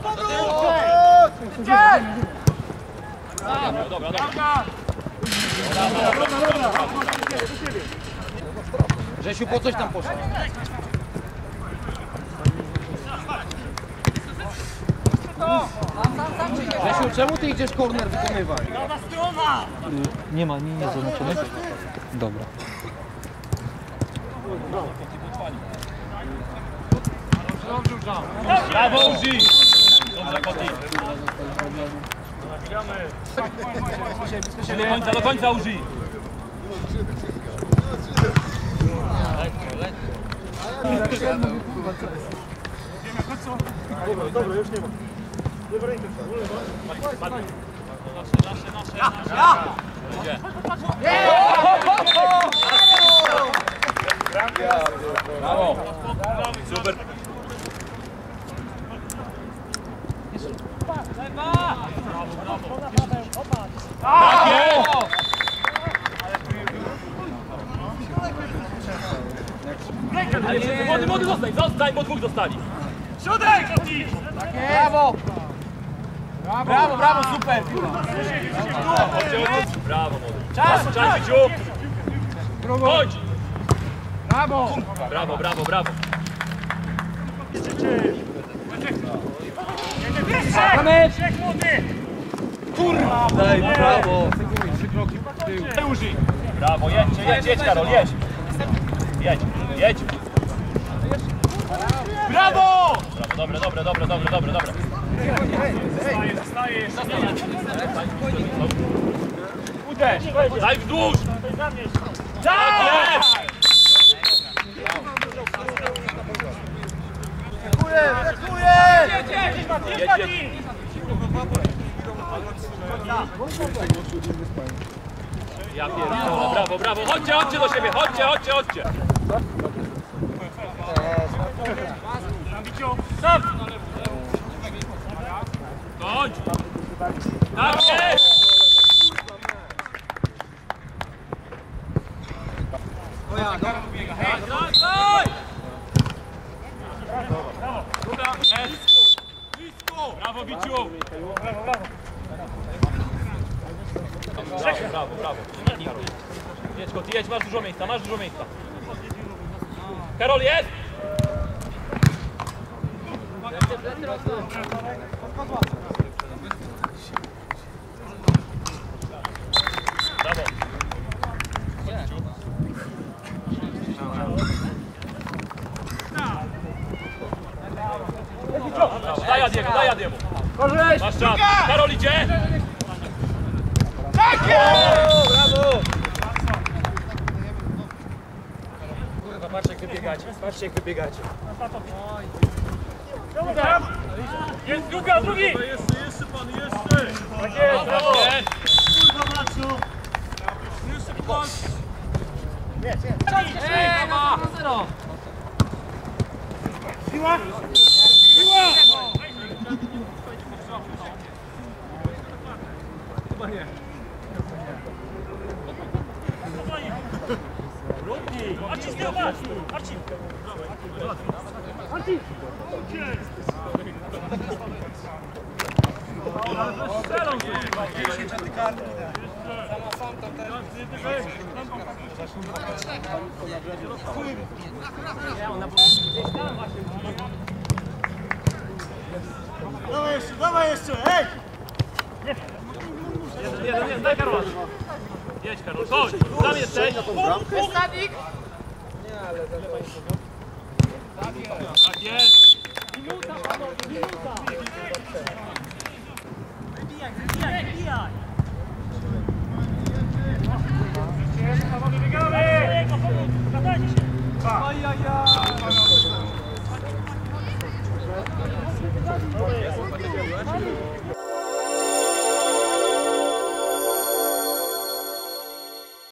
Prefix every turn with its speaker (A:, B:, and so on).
A: Grzesiu, po coś tam poszedł? Grzesiu, czemu ty idziesz korner wykonywać?
B: Nie ma, nie zaznaczone. Dobra.
C: Brawo, Uzi! Dobrze, Koti. Do końca, Uzi!
D: Dobra, już nie ma. Lewa ręka.
C: Brawo! Super! Młody, zostań, bo dwóch zostali. Środek!
A: Brawo! Brawo, super!
C: Brawo, młody. Czas, Wiciu! Chodź!
A: Brawo!
C: Brawo!
A: Kurwa!
B: Daj, brawo!
C: Brawo, jedź, Karol, jedź! Jedź! Brawo! Dobre. Uderz! Daj wzdłuż! Tak jest! Jedź! Ja pierdolę, brawo! Chodźcie do siebie, chodźcie! Stop! Chodź! Tak jest! Brawo, Wiciu! Brawo. Jedź, Koti, jedź, masz dużo miejsca. Karol, jest! Brawo. Daj Adiemu. Masz czas. Karol idzie. Tak jest! Brawo! Kurwa, patrzcie jak wybiegacie. Jest drugi!
D: Jeszcze pan, jeszcze!
C: Tak jest, brawo!
D: Kurwa, Maciu! Jeszcze pan! Siła! Chyba nie. Arci, zdrowa! Arci! Strzelą! Dawaj jeszcze, ej! Nie, daj Karol. Jedź Karol, chodź, tam jesteś. Stawik! Tak jest. Minuta. Wybijaj. Biegamy! Zadajcie się.